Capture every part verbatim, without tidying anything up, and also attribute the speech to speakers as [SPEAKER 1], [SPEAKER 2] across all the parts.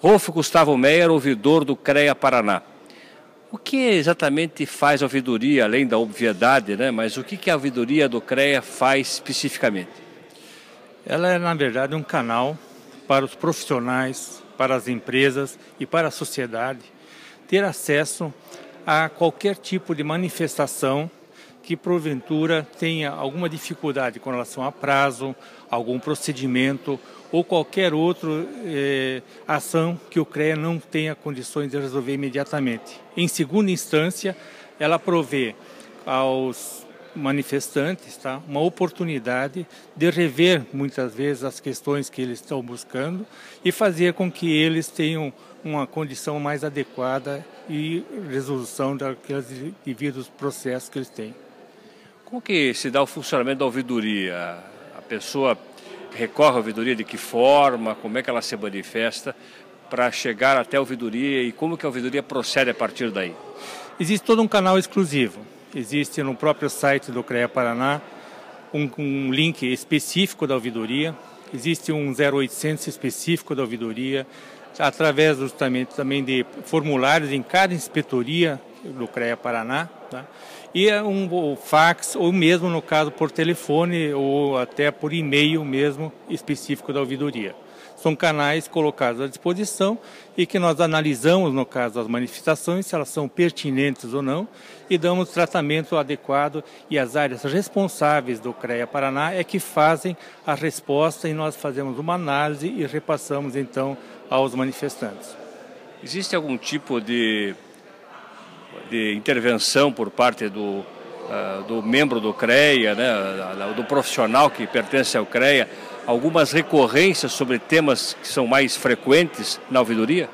[SPEAKER 1] Rolf Gustavo Meyer, ouvidor do CREA Paraná. O que exatamente faz a ouvidoria, além da obviedade, né? Mas o que que a ouvidoria do CREA faz especificamente?
[SPEAKER 2] Ela é, na verdade, um canal para os profissionais, para as empresas e para a sociedade ter acesso a qualquer tipo de manifestação que porventura tenha alguma dificuldade com relação a prazo, algum procedimento ou qualquer outra eh, ação que o CREA não tenha condições de resolver imediatamente. Em segunda instância, ela provê aos manifestantes, tá, uma oportunidade de rever muitas vezes as questões que eles estão buscando e fazer com que eles tenham uma condição mais adequada e resolução daqueles devidos processos que eles têm.
[SPEAKER 1] Como que se dá o funcionamento da ouvidoria? A pessoa recorre à ouvidoria de que forma? Como é que ela se manifesta para chegar até a ouvidoria e como que a ouvidoria procede a partir daí?
[SPEAKER 2] Existe todo um canal exclusivo. Existe no próprio site do CREA Paraná um, um link específico da ouvidoria. Existe um zero oitocentos específico da ouvidoria, através justamente também de formulários em cada inspetoria do CREA Paraná, tá? E é um o fax, ou mesmo no caso por telefone, ou até por e-mail mesmo específico da ouvidoria. São canais colocados à disposição e que nós analisamos, no caso das manifestações, se elas são pertinentes ou não, e damos tratamento adequado, e as áreas responsáveis do CREA Paraná é que fazem a resposta e nós fazemos uma análise e repassamos então aos manifestantes.
[SPEAKER 1] Existe algum tipo de, de intervenção por parte do, uh, do membro do CREA, né, do profissional que pertence ao CREA, algumas recorrências sobre temas que são mais frequentes na ouvidoria?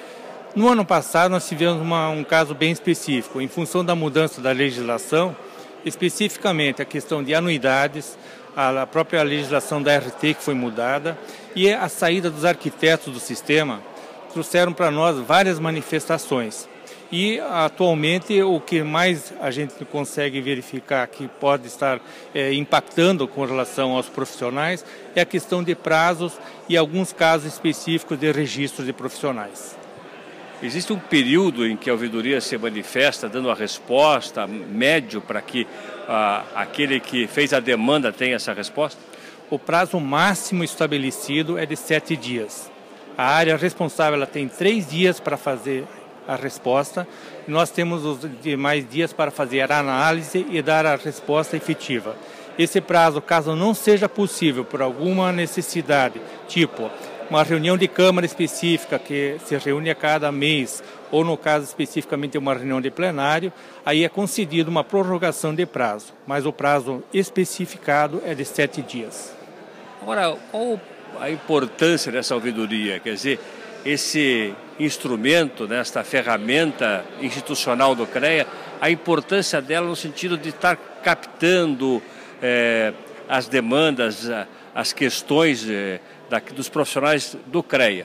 [SPEAKER 2] No ano passado nós tivemos uma, um caso bem específico, em função da mudança da legislação, especificamente a questão de anuidades, a própria legislação da R T que foi mudada e a saída dos arquitetos do sistema trouxeram para nós várias manifestações. E atualmente o que mais a gente consegue verificar que pode estar é, impactando com relação aos profissionais é a questão de prazos e alguns casos específicos de registro de profissionais.
[SPEAKER 1] Existe um período em que a ouvidoria se manifesta dando a resposta médio para que ah, aquele que fez a demanda tenha essa resposta?
[SPEAKER 2] O prazo máximo estabelecido é de sete dias. A área responsável ela tem três dias para fazer a resposta. Nós temos os demais dias para fazer a análise e dar a resposta efetiva. Esse prazo, caso não seja possível por alguma necessidade, tipo uma reunião de câmara específica que se reúne a cada mês, ou no caso especificamente uma reunião de plenário, aí é concedido uma prorrogação de prazo, mas o prazo especificado é de sete dias.
[SPEAKER 1] Agora, qual a importância dessa ouvidoria? Quer dizer, esse instrumento, né, esta ferramenta institucional do CREA, a importância dela no sentido de estar captando é, as demandas, as questões é, da, dos profissionais do CREA.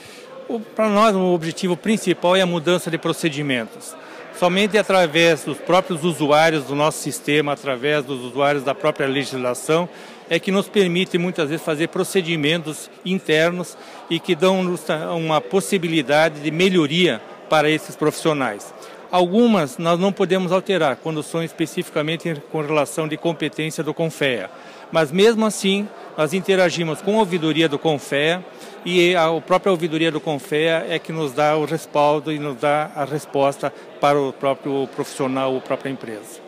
[SPEAKER 2] Para nós, o objetivo principal é a mudança de procedimentos. Somente através dos próprios usuários do nosso sistema, através dos usuários da própria legislação, é que nos permite muitas vezes fazer procedimentos internos e que dão uma possibilidade de melhoria para esses profissionais. Algumas nós não podemos alterar, quando são especificamente com relação de competência do CONFEA. Mas mesmo assim, nós interagimos com a ouvidoria do CONFEA e a própria ouvidoria do CONFEA é que nos dá o respaldo e nos dá a resposta para o próprio profissional ou própria empresa.